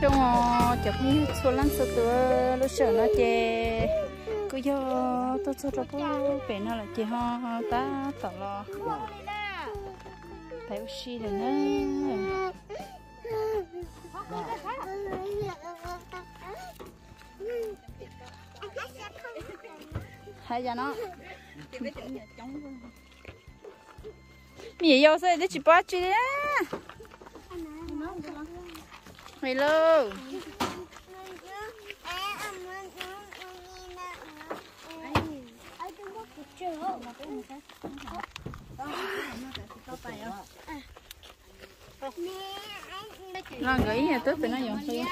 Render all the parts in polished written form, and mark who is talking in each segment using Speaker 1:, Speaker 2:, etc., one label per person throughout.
Speaker 1: trong chụp như số lăn số tua lúc sợ nó chè cứ do tôi cho nó bố về nó là chè ho ta tỏ lo phải ushi rồi nữa hay giờ nó mì dầu xay để chị bắt chị đấy hello nó nghĩ nhà tốt phải nó dùng thôi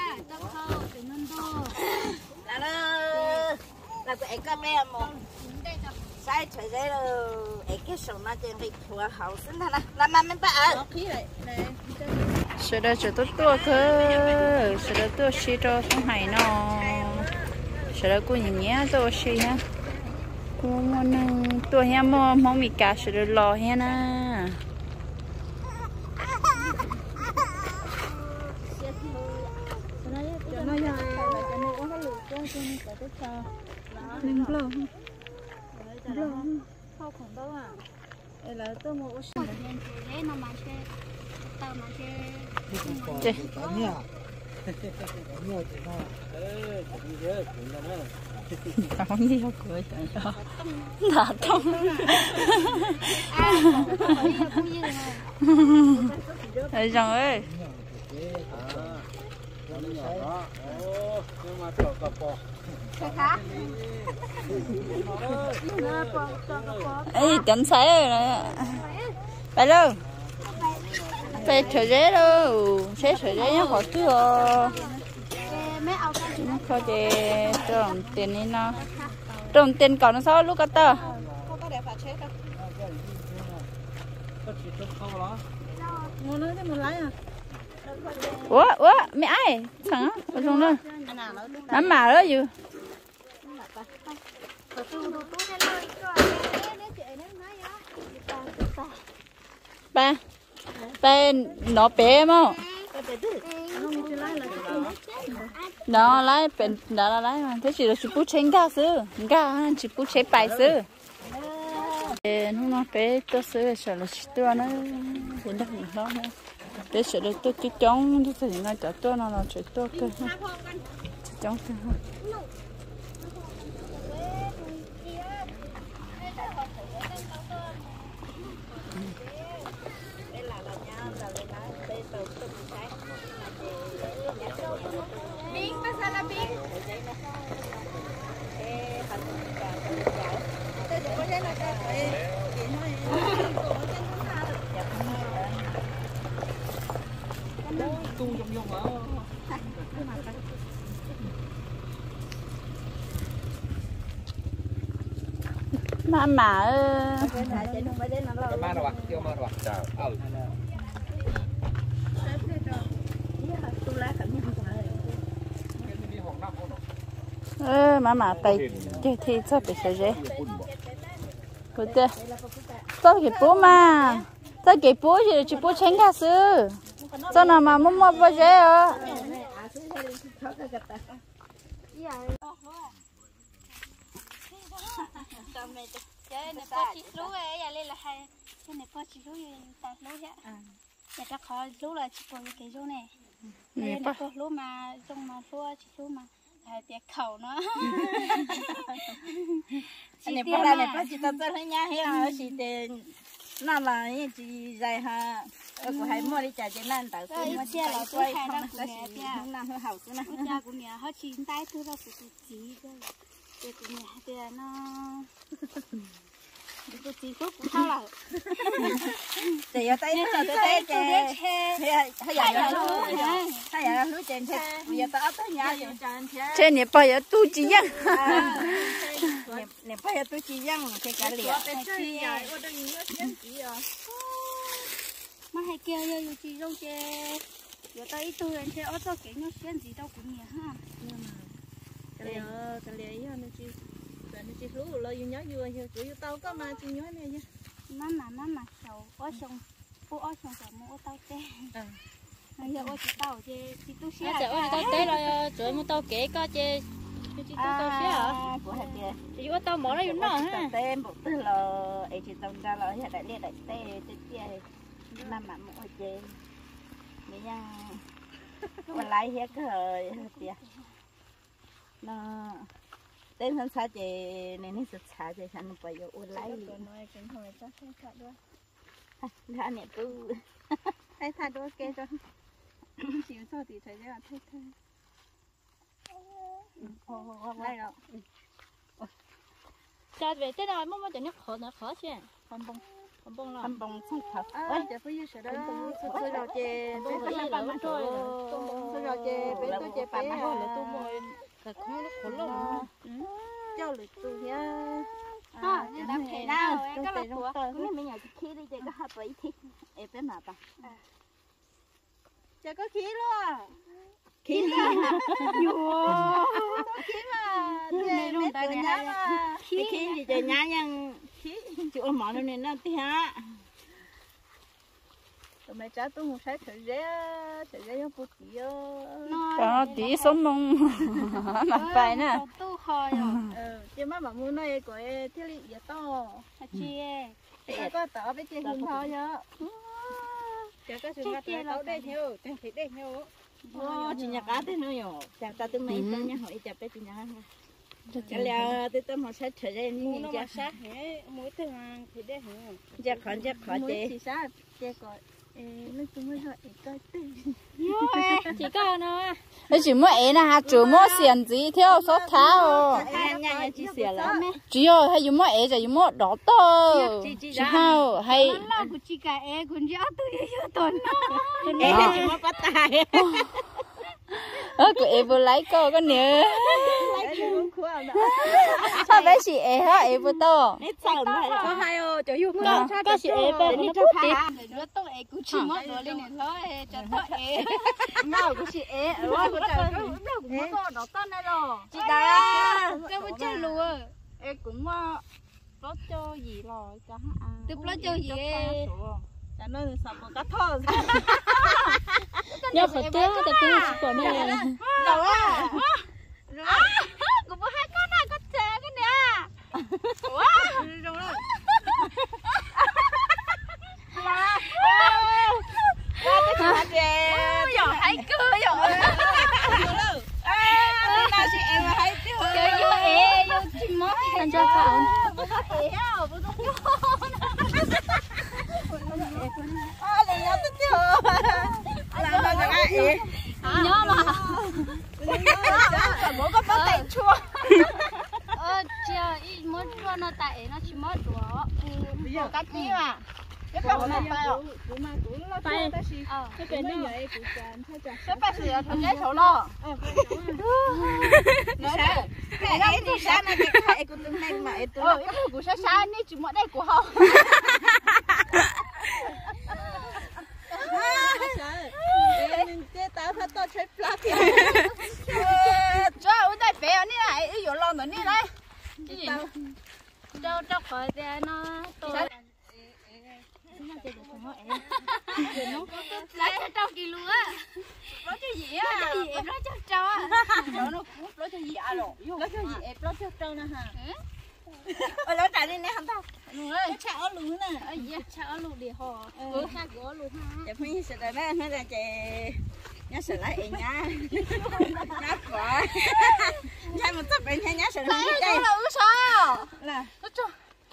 Speaker 2: là cái cái bé mà sai trời đấy là cái số nó trên cái thua hậu sinh là mà mình bảo
Speaker 1: sợ đó sợ tốt tua cơ sợ đó tua xí cho không hay nó sợ đó cô nhìn nhé tua xí ha cô muốn tua ha mong mì cá sợ đó lò ha na
Speaker 3: không khổng đâu à? Đây là tôi mua ô xin đấy nó mà chơi tao mà chơi
Speaker 1: tao như không cười là tao đây rằng ơi ấy chấm sấy rồi nèไปเลยไปเฉยๆเลยใช้เฉยๆยังขอซื้อnó có để trồng tiền đi nó trồng tiền còn nó sao lúc cả tơ ủa mẹ ai thằng á ở trong đó nắm mà đó gì ba ba nó bé mà nó lái bên đó lái mà thế chỉ là chỉ bút chén ga sư ga chỉ bút chén bài sư nó bé tôi sư sợ là chỉ tôi nó hiện đại nó bé sợ là tôi chỉ chống tôi thì ngay cả tôi nó là chỉ tôi cơ chỉ chống thôi Mama ơi.
Speaker 4: Mama đâu ạ? Chưa mơ đâu ạ? Chào.
Speaker 1: Mama tay chơi thì sao bị sao vậy? Cô tê, sao cái bố mà, sao cái bố gì chỉ bố chén cả sư, sao nào mà muốn mua bao giờ à?
Speaker 3: Chơi này có chỉ lú ấy, giờ lên là hay, cái này có chỉ lú gì, ta lú vậy. Giờ ta khó lú là chỉ có cái lú này, đây là có lú mà trong mà lú chỉ lú mà hay tiệt khẩu nó.
Speaker 2: anh này bắt này bắt chỉ tao thấy nhá hay là chỉ để nó là chỉ dài ha, tôi cũng hay mua đi trả cho nên tao
Speaker 3: cũng mua xe là tôi hay đang
Speaker 2: cũng mẹ tia, không làm hơi hậu chứ nè.
Speaker 3: Cha của mẹ họ chỉ tay tôi đâu cũng chỉ thôi, tôi của mẹ tia nó tôi chỉ thuốc cũng thao lại.
Speaker 2: Thì ở tay nó tôi thấy chè, hay là lúa chè chè, bây giờ tao tới nhà rồi.
Speaker 1: Chè này bao giờ tu chỉ nhá.
Speaker 2: Này bây giờ tôi chỉ rằng cái cá lìa.
Speaker 3: Mà hay kêu yo chỉ rong chè, giờ tao ít tu lên chè ở chỗ cái nó xuyên gì đâu cũng nhiều ha.
Speaker 2: Cái lìa ý nó chỉ chỉ lúa rồi yêu nhớ vừa yêu tao có mà chỉ nhớ này nha.
Speaker 3: Má mà sầu có xong, bố ở xong rồi mua tao chè. giờ ôi chị tao chứ chị tu xe
Speaker 1: giờ ôi tao tới rồi rồi một tao kể có chứ chị tao xe hả
Speaker 2: của hạt kia
Speaker 1: chị có tao mở ra yun nó ha
Speaker 2: tên bộ tư là ấy chị tông ra là hiện đại liên đại tê tê tê làm mà một chị mấy nhang còn lại hết cái tiệt nó tên thân xa chị này nó sụt xa chị thành bây giờ ôn lại
Speaker 3: rồi nói cái hồi chắc không thật đâu
Speaker 2: ra nè tư
Speaker 3: thấy thật đâu kê cho chịu thôi thì thấy ra thấy thôi
Speaker 2: lại rồi
Speaker 1: cha về tới nào mới cho nó khó chứ không bông
Speaker 2: không bông không thật
Speaker 3: giờ phải như thế đó tôi rồi chị
Speaker 1: bông rồi là bông thôi
Speaker 3: tôi rồi chị bé tôi chị bé
Speaker 1: là tôi mua là không nó khổ lắm
Speaker 3: cho lụt tôi nhá
Speaker 2: nhưng đã thế nào em có là của cũng như mấy nhà khí đi chơi có hấp vậy thì em bé mà bà
Speaker 3: chả có khí luôn
Speaker 2: khí
Speaker 3: nhiều khí mà
Speaker 2: này luôn
Speaker 3: tại nhá mà
Speaker 2: khí gì chơi nhá nhưng khí chịu mỏ nó nên nó tí hả
Speaker 3: tụi mày trả tôi một sai thời gian không tí
Speaker 1: có tí sống mông mà phải nè
Speaker 3: tu khỏi chứ mà mua này của thiết lý gì to chị có tỏ với chị hùng thôi nhá chả có sự ngặt là tao đây theo chẳng thấy đây theo
Speaker 2: chị nhà cá thế nữa nhở chả ta tôi mấy tên nhà hỏi chả biết chị nhà chả lẽ tôi tôi một sai thời gian như
Speaker 3: mua
Speaker 2: chả
Speaker 3: sát hết mỗi thứ hàng thì đây hả
Speaker 2: chả khó chị
Speaker 3: chỉ sát chị gọi nó chúng mới gọi coi tên
Speaker 1: chỉ có nó chỉ mua ấy là chủ mua xiên gì theo số tháo
Speaker 2: nhà chị xỉa lắm
Speaker 1: chỉ có hay dùng mua ấy rồi dùng mua đỏ to chỉ hao hay
Speaker 3: nó của chị cả con giáo tôi yêu tuần
Speaker 2: em chỉ mua có tài
Speaker 1: của em vừa lấy cô có nhớ sao bé chị ấy hả em vừa to
Speaker 3: có hai ô chỗ yêu
Speaker 1: có chị ấy bé nó bút đi
Speaker 3: nó tôi ấy cũng chỉ mất rồi lên này thôi cho tôi ấy nào của chị ấy ở của trời nó cũng mất rồi đó tên này rồi
Speaker 2: chị đã
Speaker 3: cái bút chơi lùa
Speaker 2: em cũng có cho gì rồi cho
Speaker 3: tôi có cho gì
Speaker 2: cho nó sập một cái thôi
Speaker 1: nhớ phải tiêu tập trung của này
Speaker 2: đâu á
Speaker 3: cũng có hai con này con trẻ cái nè wow rồi rồi
Speaker 2: giờ hay cười rồi nào chị em là hay tiêu
Speaker 3: chơi vô ê vô chim mót
Speaker 1: anh cho cậu
Speaker 2: là nhớ tích tiêu là
Speaker 3: nhớ mà
Speaker 2: bố có bắt tay chua
Speaker 3: chờ ít muốn chua nó tại nó chỉ mất đũa
Speaker 2: bây giờ cắt đi mà cái không là tay
Speaker 1: cái cái nó
Speaker 2: cái bác sĩ là thằng gái xấu lo cái này thì sao mà cái của từng này mà tôi
Speaker 3: cái của sao sao này chỉ mỗi đây của họ
Speaker 2: cái tao phải to chơi plak
Speaker 3: cho uống tay bé này này ý dụ lo nữa này đây cái gì cho khỏi để nó tôi lấy cho trâu gì luôn á lấy cho gì á em lấy cho trâu á
Speaker 2: nó cũng lấy cho gì à rồi lấy cho gì em lấy cho trâu nè hả ôi lấy trả đi nè không tao
Speaker 3: ơi
Speaker 2: trả ở luôn nè
Speaker 3: ơi dạ trả ở luôn đi họ cha của luôn ha
Speaker 2: để phải sẽ đây mấy là chị nhá sửa lại nhá nhá quả nhá một tập bên nhá sửa lại
Speaker 3: đây là ư sao
Speaker 2: là
Speaker 3: nó cho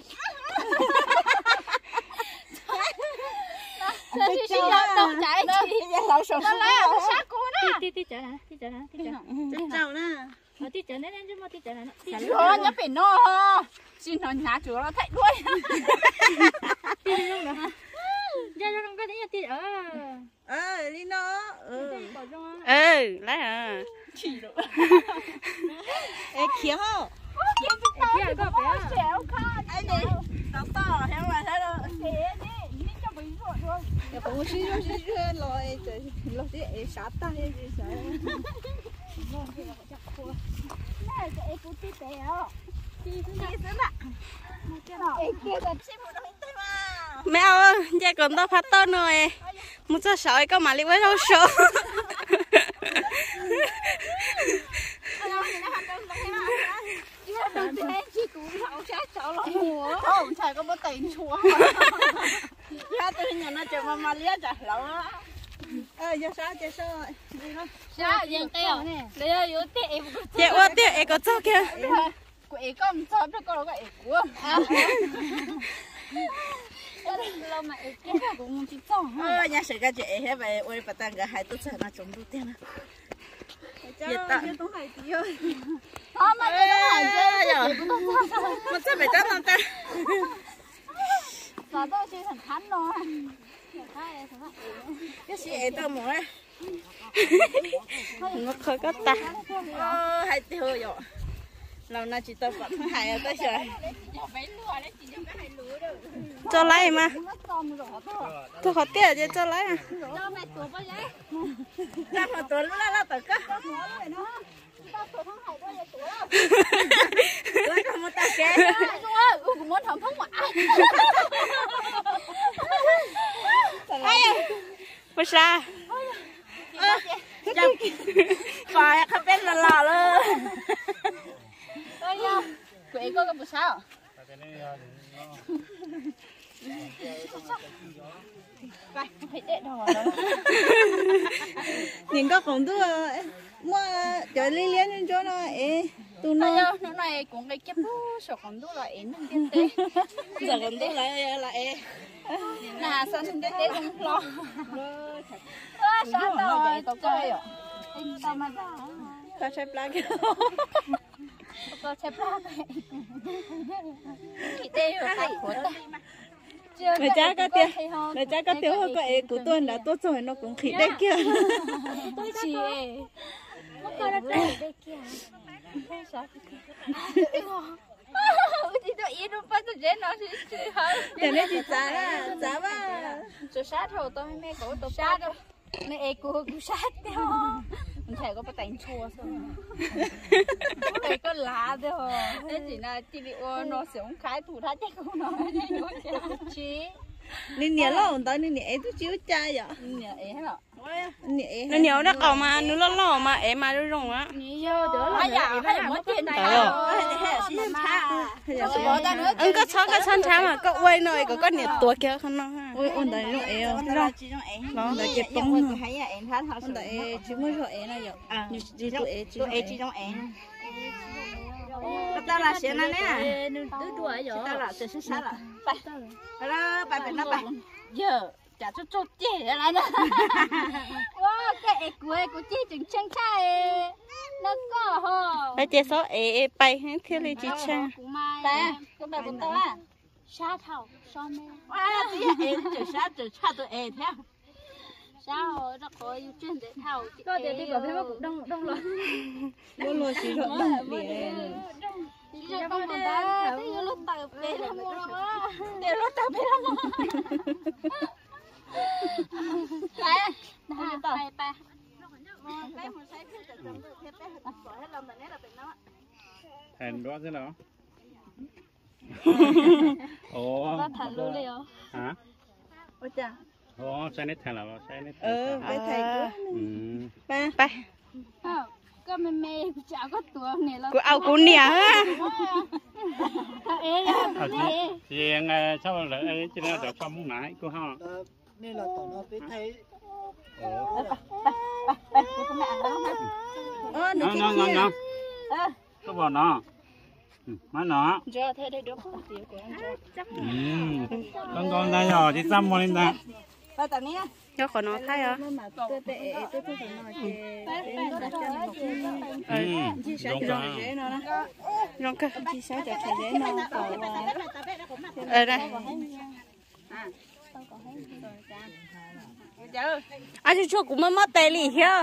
Speaker 2: nó
Speaker 3: chỉ đâu chạy chị nó lấy ở sát cô đó
Speaker 1: tí chở hả tí chở
Speaker 2: chào nè
Speaker 1: tí chở nên chứ mà tí chở này
Speaker 3: nó nhá phải nó xin nó nhá chủ nó thay đuôi
Speaker 1: tí luôn nữa hả ra cho con cái tí
Speaker 2: đi nó
Speaker 1: lấy à
Speaker 2: chỉ được ê kia hả
Speaker 1: kia có bé
Speaker 3: xéo con
Speaker 2: anh đi to to theo mà thấy đâu
Speaker 3: ya cũng xí rồi
Speaker 2: rồi sát tay gì sợ
Speaker 3: này cái cũng tí tẹo
Speaker 2: đi xuống ạ kia là chim một đôi tay mà
Speaker 1: mẹ ơi giờ còn tao phát tao rồi muốn cho sợi có mà đi với đâu sợ
Speaker 2: không thầy có một tiền chua ra từ nhà nó chờ mà lia chả lâu giờ sao giờ sao
Speaker 3: sao giờ teo lấy vô teo
Speaker 1: chị ơi tiếc em có cho kia
Speaker 2: quỷ con cho nó có cái của
Speaker 3: lâu mà cái
Speaker 2: cũng chỉ xong nhà sẽ cái chuyện hết vậy ôi bà ta cái hai tôi sợ nó chống đủ tiền
Speaker 3: nhiệt
Speaker 2: tạ
Speaker 3: không phải tí ơi không mà cái đó là
Speaker 2: mà sao phải chắc làm ta
Speaker 3: và tôi chỉ thằng khán thôi
Speaker 2: cái gì ấy tao muốn ấy
Speaker 1: nó khơi có ta
Speaker 2: hai tiêu rồi lâu nay chỉ tao vẫn hai ở tới rồi
Speaker 1: cho lấy mà tôi khó tiếc chứ cho lấy à
Speaker 3: cho mẹ tuổi bao nhiêu
Speaker 2: ra mà tuổi là tự có tôi không muốn ta kể
Speaker 3: cũng muốn thầm phóng hỏa
Speaker 1: bây giờ
Speaker 2: phải không biết là lò luôn
Speaker 3: quỷ có cái sao phải để đỏ
Speaker 2: nhìn có cũng tôi mua trời li liên lên chỗ nó tôi
Speaker 3: nó này cũng cái kiếp số còn tôi lại nó tiên tế
Speaker 2: giờ còn tôi lại
Speaker 3: là sao không tiên tế không lo sao rồi tao chơi à tao mà
Speaker 2: tao chơi plug
Speaker 3: tao chơi plug cái đây là của tao
Speaker 2: người cha có tiếng hơn cái của tôi đã tốt rồi nó cũng khỉ đấy kia
Speaker 3: tôi chỉ nó coi nó đây kia thì tôi ý nó bắt tôi dễ nó thì hơn
Speaker 2: giờ này chị giá mà
Speaker 3: tôi sát rồi tôi mẹ cổ tôi sát đâu mẹ cô sát theo mình thầy có bắt đánh chua thôi thầy có lá thôi thế chỉ là chỉ bị nó sống khái thủ thắt chắc không nói chí
Speaker 2: nên nhớ lo tới nên nhớ tôi chiếu trai vậy
Speaker 3: nhớ ấy hả
Speaker 1: nó nhiều đó còn mà nó lo mà em mà nó rồng á
Speaker 3: nhiều đỡ là giờ hay mất tiền này
Speaker 1: anh có chó cái chân trắng mà có quay nơi có nhiệt tuổi kia không nó
Speaker 2: ôi ôn đấy nó eo nó là chụp bông thấy em thấy họ ôn đấy chỉ mới rồi em này vậy chỉ trong em tao là xe này nè tao là sẽ sát là bài nó bài
Speaker 3: giờ chả cho chị lại nè wow cái của chị chừng chân trai nó có hả
Speaker 1: bây giờ số bay hết thiếu đi chị cha
Speaker 3: đây cái bài của tao à sát thầu sao mẹ
Speaker 2: wow chị em chỉ sát tụi em theo
Speaker 3: sao nó có yêu chuyên để thầu có thể đi vào phía bắc cũng đông rồi
Speaker 2: đông rồi xí rồi đông để
Speaker 3: giờ con mình ta thấy lúc tàu về là mua đâu á để lúc tàu về là đây ba
Speaker 4: thành đó thế nào ồ
Speaker 3: thành luôn đi hả
Speaker 4: hả
Speaker 2: ôi chà
Speaker 4: ồ sai nét thành là sai nét
Speaker 2: phải thầy
Speaker 1: ba
Speaker 3: có mẹ chả có tuổi này là
Speaker 1: của ao của nè ha
Speaker 4: chị sao lại ấy chỉ là được xong muốn nãy cô ha
Speaker 5: nên là tổng hợp với thầy
Speaker 4: nó có vào nó má nó
Speaker 3: giờ thế đây được
Speaker 4: con đây rồi chị xăm vào lên ta
Speaker 2: ba tao nè
Speaker 1: cho khỏi nó thay hả
Speaker 2: tôi phải nói chị sẽ cho dễ nó
Speaker 1: rong cơ
Speaker 2: chị sẽ cho dễ nó
Speaker 1: đây anh chỉ cho cũng mất tay lì kia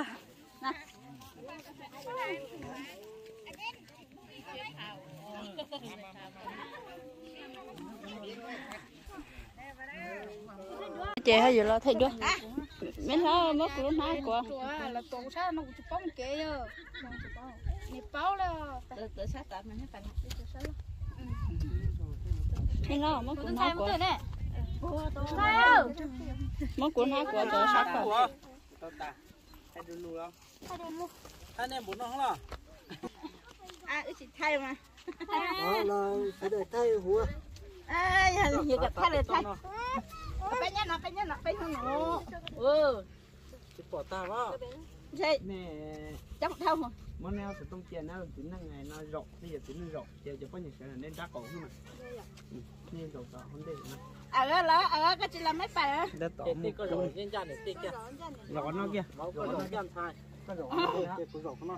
Speaker 1: chị hay giờ lo thấy chưa mấy nó mất luôn hai quả
Speaker 3: là tổ sao nó cũng bóng kệ giờ nhịp báo là
Speaker 2: tự sát tạm mình hết phải
Speaker 1: thấy nó mất luôn hai quả món của nó của chỗ sát rồi
Speaker 5: Hay đu lù không? Anh em muốn nó không nào?
Speaker 2: Chị thay mà.
Speaker 5: Là phải đợi thay hùa.
Speaker 2: Nhiều cái thay thay. Bên nhà nó bên nó.
Speaker 5: Chỉ bỏ ta vào.
Speaker 2: Vậy.
Speaker 5: Nè.
Speaker 2: Chắc theo không?
Speaker 5: Món nào sẽ tông chèn nó tính năng ngày nó rộng, bây giờ tính nó rộng, giờ cho có những cái là nên đá cổ không ạ? Nên rộng rõ không để nó.
Speaker 2: Cái chị làm mấy bài á?
Speaker 5: Đã tỏ một cái rộng trên chân để tích kia. Rõ nó kia. Rõ nó kia. Cái rõ nó kia. Cái rõ nó.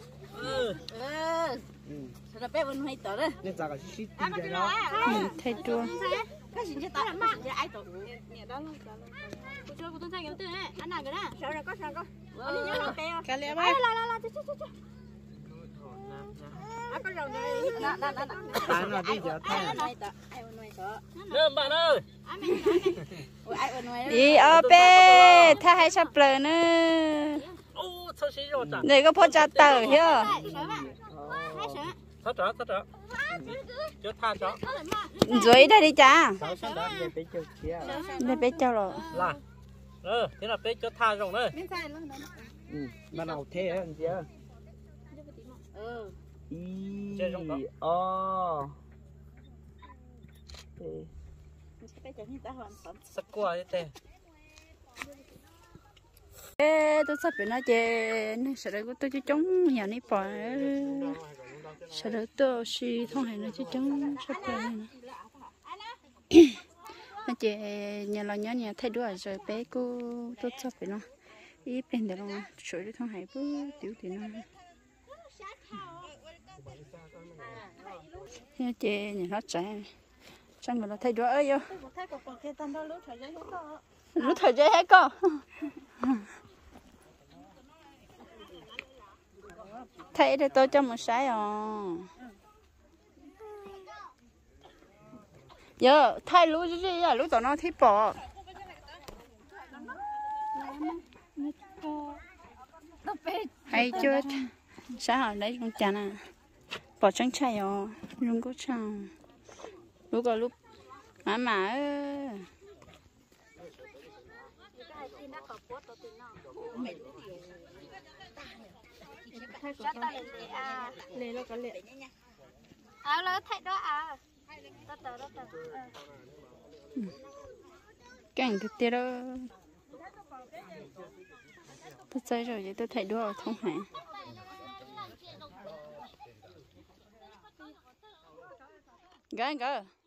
Speaker 2: Sao nó bé vẫn hay tỏ đấy.
Speaker 5: Nên ra cái xít tí đó.
Speaker 1: thay đua
Speaker 2: Cái gì chứ tỏ là mà chứ ai tỏ nhẹ đó luôn. Cô cho cô tôi thay cái từ này. Anh nào cái đó? Sao rồi có. Anh nhớ nó kêu.
Speaker 1: cái lẽ
Speaker 2: Ai la chứ. Có rồng rồi.
Speaker 5: Nó đi giờ thay.
Speaker 2: Ai ôn ngoài sợ.
Speaker 5: Nè bạn ơi.
Speaker 2: Ai ôn ngoài.
Speaker 1: đi ở bên thay hay sắp lời nữa
Speaker 5: Ô, sao xí rồi chả?
Speaker 1: này có phô cha tờ chưa
Speaker 5: Thất trở. Cho tha cho.
Speaker 1: dưới đây đi cha
Speaker 5: Sao sao đó để bé cho kia.
Speaker 1: đây bé cháu rồi
Speaker 5: Là. Thế là bé cho tha rồi đấy. Mà nào thế anh chị ơi. Chơi rong đó. Sắc qua thế.
Speaker 1: ê tôi sắp bị nó chê sợ đấy tôi chỉ chống nhà này bỏ sợ đấy tôi suy thông hành nó chỉ chống sắp rồi nó chê nhà lo nhà thay đổi rồi bé cô tôi sắp bị nó ý bên đó luôn sửa đi thông hành bữa tiểu thì nó nhà chê nhà nó chạy xong rồi nó thay đổi ơi vô lúc thời gian hết co thấy để tôi cho một sái giờ thay lú gì à lú tao nó thích bỏ hay chưa sao đấy con chả nè bỏ trắng chay luôn có chăng lúc có lúc mà
Speaker 3: lấy nó có lệ nó thay đó đó
Speaker 1: cảnh thực tế đó tôi chơi rồi vậy tôi thấy đua không hả gái